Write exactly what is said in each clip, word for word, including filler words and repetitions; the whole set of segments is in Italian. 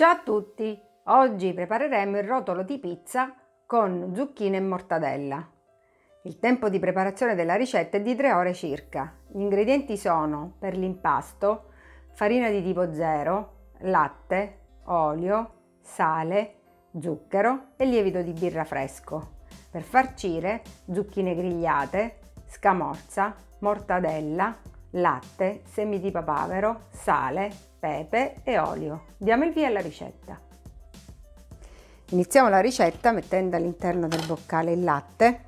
Ciao a tutti! Oggi prepareremo il rotolo di pizza con zucchine e mortadella. Il tempo di preparazione della ricetta è di tre ore circa. Gli ingredienti sono, per l'impasto, farina di tipo zero, latte, olio, sale, zucchero e lievito di birra fresco. Per farcire, zucchine grigliate, scamorza, mortadella, latte, semi di papavero, sale, pepe e olio. Diamo il via alla ricetta. Iniziamo la ricetta mettendo all'interno del boccale il latte,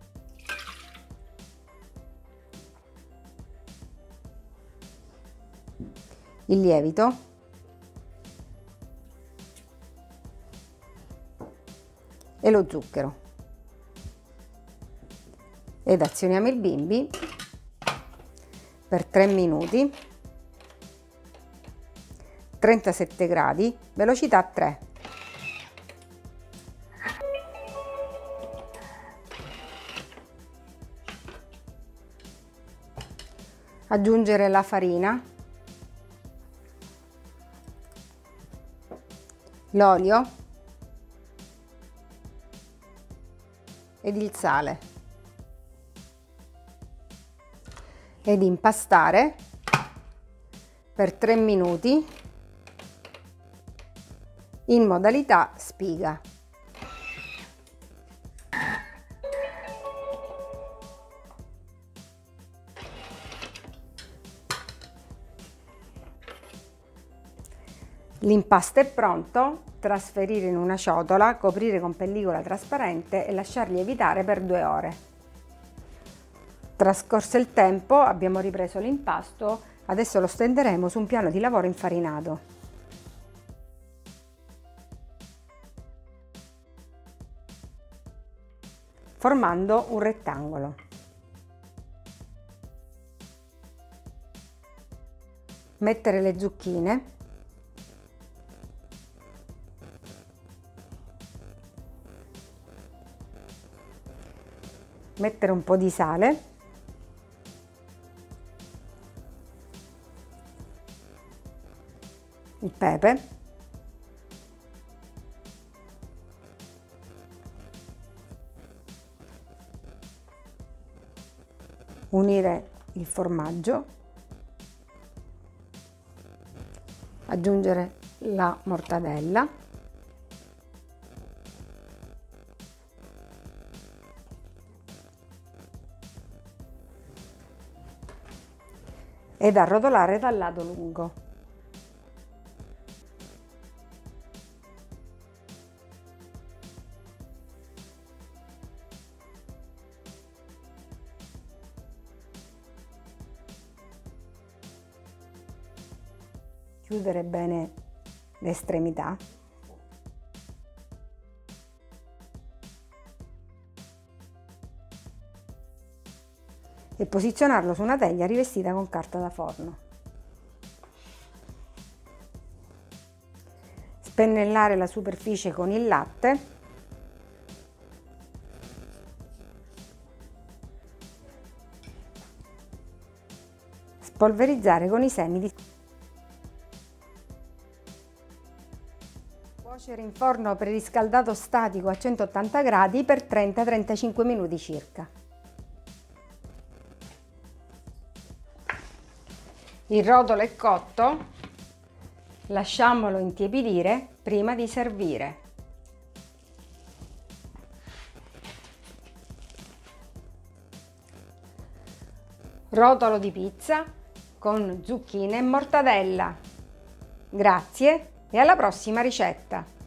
il lievito, e lo zucchero ed azioniamo il bimbi per tre minuti, trentasette gradi, velocità tre. Aggiungere la farina, l'olio ed il sale ed impastare per tre minuti in modalità spiga. L'impasto è pronto, trasferire in una ciotola, coprire con pellicola trasparente e lasciar lievitare per due ore. Trascorso il tempo abbiamo ripreso l'impasto, adesso lo stenderemo su un piano di lavoro infarinato. Formando un rettangolo. Mettere le zucchine. Mettere un po' di sale. Il pepe. Unire il formaggio. Aggiungere la mortadella. Ed arrotolare dal lato lungo. Chiudere bene le estremità. E posizionarlo su una teglia rivestita con carta da forno. Spennellare la superficie con il latte. Spolverizzare con i semi di... Cuocere in forno preriscaldato statico a centottanta gradi per trenta trentacinque minuti circa. Il rotolo è cotto, lasciamolo intiepidire prima di servire. Rotolo di pizza con zucchine e mortadella. Grazie e alla prossima ricetta!